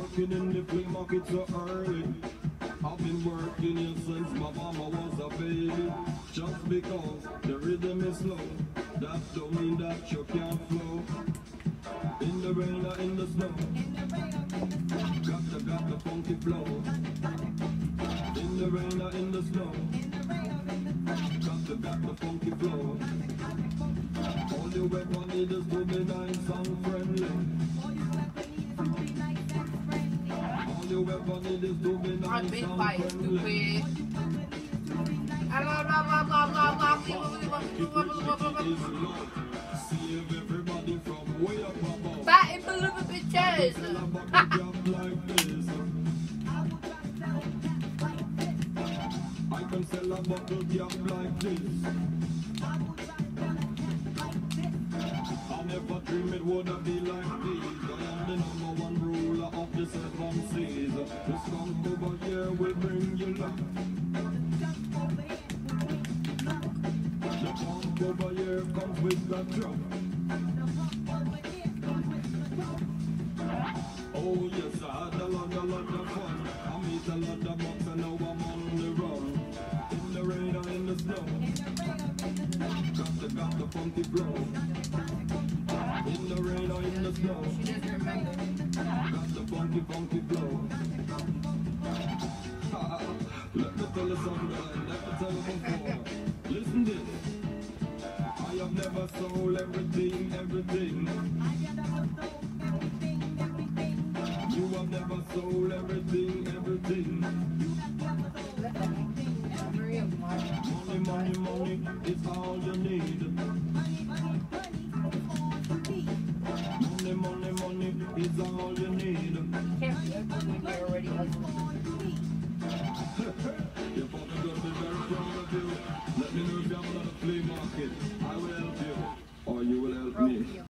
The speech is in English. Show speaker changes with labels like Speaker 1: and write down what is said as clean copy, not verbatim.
Speaker 1: working in the flea market so early. I've been working here since my mama was a baby. Just because the rhythm is slow, that don't mean that you can't flow. In the rain or in the snow, got the funky flow. In the rain or in the snow, got the funky flow. All you ever need is to be nice and friendly. All you ever need is to be nice and friendly. Save everybody from way up above.
Speaker 2: Fat and blue bitches.
Speaker 1: I can sell a bottle cap like this. I never dreamed it would be like this. I am the #1 ruler of the 7 seas. This skunk over here will bring you luck. The skunk over here comes with the truck. Oh yes, I had a lot of fun. I meet a lot of bucks and now I'm on the run. In the rain or in the snow, got the funky flow. In the rain or in the snow, got the funky flow. Let me tell you something I never tell you before. Listen this, I have never sold everything. You have never sold everything. Money is all you need. Money is all you need. Your father gonna be very proud of you. Let me know if you have another flea market. I will help you, or you will help me.